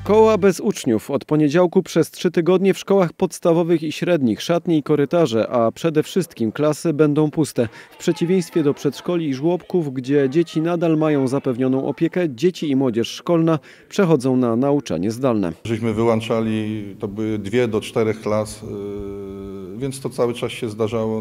Szkoła bez uczniów. Od poniedziałku przez 3 tygodnie w szkołach podstawowych i średnich szatnie i korytarze, a przede wszystkim klasy będą puste. W przeciwieństwie do przedszkoli i żłobków, gdzie dzieci nadal mają zapewnioną opiekę, dzieci i młodzież szkolna przechodzą na nauczanie zdalne. Żeśmy wyłączali, to były 2 do 4 klas, więc to cały czas się zdarzało.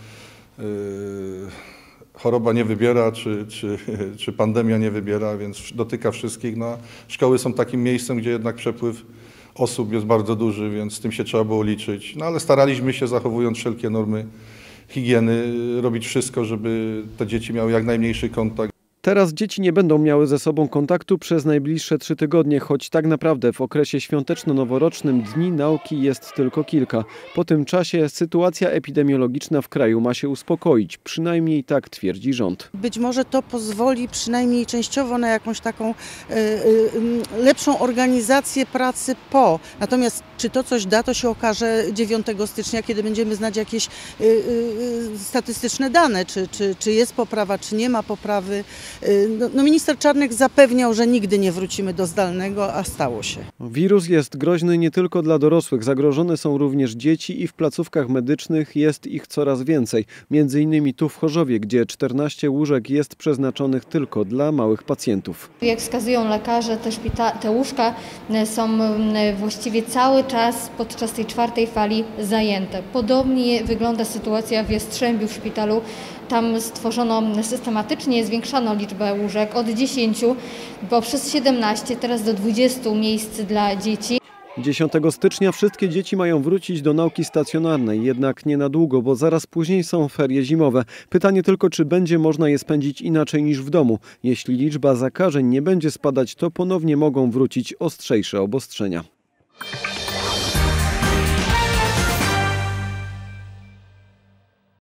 Choroba nie wybiera, czy pandemia nie wybiera, więc dotyka wszystkich. Szkoły są takim miejscem, gdzie jednak przepływ osób jest bardzo duży, więc z tym się trzeba było liczyć. Ale staraliśmy się, zachowując wszelkie normy higieny, robić wszystko, żeby te dzieci miały jak najmniejszy kontakt. Teraz dzieci nie będą miały ze sobą kontaktu przez najbliższe 3 tygodnie, choć tak naprawdę w okresie świąteczno-noworocznym dni nauki jest tylko kilka. Po tym czasie sytuacja epidemiologiczna w kraju ma się uspokoić, przynajmniej tak twierdzi rząd. Być może to pozwoli przynajmniej częściowo na jakąś taką lepszą organizację pracy po. Natomiast czy to coś da, to się okaże 9 stycznia, kiedy będziemy znać jakieś statystyczne dane, czy jest poprawa, czy nie ma poprawy. Minister Czarnek zapewniał, że nigdy nie wrócimy do zdalnego, a stało się. Wirus jest groźny nie tylko dla dorosłych. Zagrożone są również dzieci i w placówkach medycznych jest ich coraz więcej. Między innymi tu w Chorzowie, gdzie 14 łóżek jest przeznaczonych tylko dla małych pacjentów. Jak wskazują lekarze, te łóżka są właściwie cały czas podczas tej 4. fali zajęte. Podobnie wygląda sytuacja w Jastrzębiu w szpitalu. Tam stworzono systematycznie, zwiększano liczbę łóżek od 10 poprzez 17, teraz do 20 miejsc dla dzieci. 10 stycznia wszystkie dzieci mają wrócić do nauki stacjonarnej, jednak nie na długo, bo zaraz później są ferie zimowe. Pytanie tylko, czy będzie można je spędzić inaczej niż w domu. Jeśli liczba zakażeń nie będzie spadać, to ponownie mogą wrócić ostrzejsze obostrzenia.